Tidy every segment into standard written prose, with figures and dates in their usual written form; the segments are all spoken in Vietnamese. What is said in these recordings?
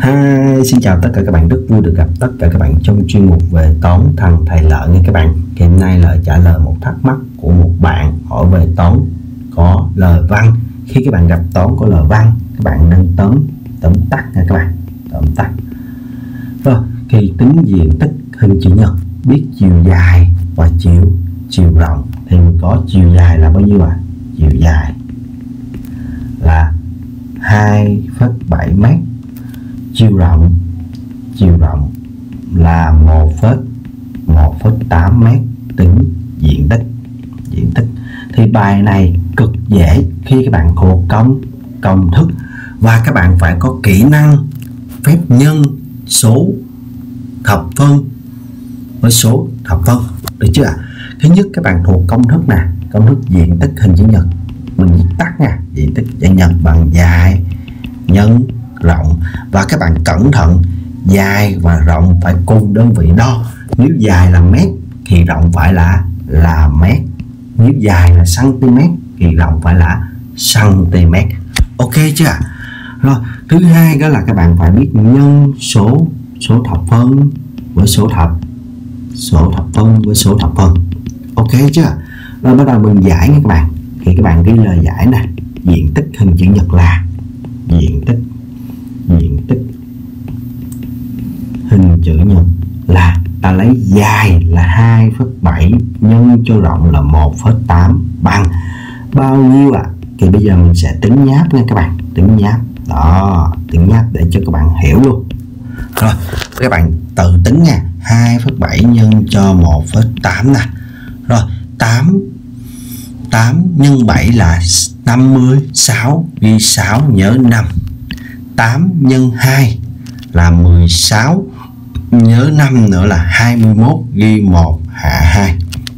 Hi, xin chào tất cả các bạn, rất vui được gặp tất cả các bạn trong chuyên mục về toán thằng thầy Lợi nha các bạn. Hiện nay Lợi trả lời một thắc mắc của một bạn hỏi về toán có lời văn. Khi các bạn gặp toán có lời văn, các bạn nên tóm tắt nha các bạn, tóm tắt. Rồi, khi tính diện tích hình chữ nhật, biết chiều dài và chiều rộng thì mình có chiều dài là bao nhiêu ạ? Chiều dài là 2,7 m. Chiều rộng là 1,8 m. Tính diện tích thì bài này cực dễ khi các bạn thuộc công thức và các bạn phải có kỹ năng phép nhân số thập phân với số thập phân, được chưa ạ? Thứ nhất các bạn thuộc công thức nè, công thức diện tích hình chữ nhật, mình viết tắt nha, diện tích chữ nhật bằng dài nhân rộng, và các bạn cẩn thận, dài và rộng phải cùng đơn vị đo. Nếu dài là mét thì rộng phải là mét, nếu dài là cm thì rộng phải là cm. Ok chưa? Rồi, thứ hai đó là các bạn phải biết nhân số thập phân với số thập phân. Ok chưa? Rồi bắt đầu mình giải nha các bạn. Thì các bạn ghi lời giải nè, diện tích hình chữ nhật là diện tích hình chữ nhật là ta lấy dài là 2,7 nhân cho rộng là 1,8 bằng bao nhiêu ạ? Thì bây giờ mình sẽ tính nháp nha các bạn, tính nháp để cho các bạn hiểu luôn. Rồi các bạn tự tính nha, 2,7 nhân cho 1,8 nè. Rồi 8 nhân 7 là 56, ghi 6 nhớ 5. 8 nhân 2 là 16, nhớ 5 nữa là 21, ghi 1 hạ 2.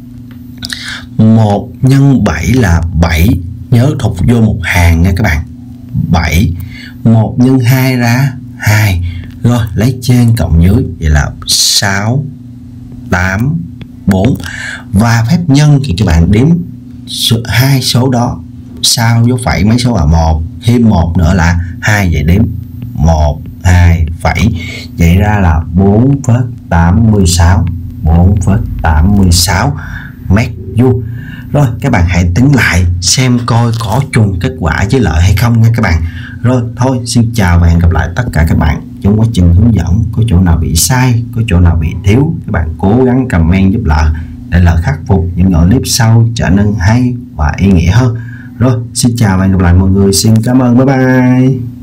1 nhân 7 là 7, nhớ thục vô một hàng nha các bạn. 7, 1 nhân 2 ra 2. Rồi lấy trên cộng dưới, vậy là 6, 8, 4. Và phép nhân thì các bạn đếm hai số đó sau dấu phẩy mấy số là 1, thêm 1 nữa là 2, vậy đếm 1, 2, phẩy, vậy ra là 4,86 mét vuông. Rồi các bạn hãy tính lại xem coi có trùng kết quả với Lợi hay không nha các bạn. Rồi thôi, xin chào và hẹn gặp lại tất cả các bạn trong quá trình hướng dẫn. Có chỗ nào bị sai, có chỗ nào bị thiếu, các bạn cố gắng comment giúp Lợi để Lợi khắc phục những clip sau trở nên hay và ý nghĩa hơn. Rồi xin chào và hẹn gặp lại mọi người, xin cảm ơn, bye bye.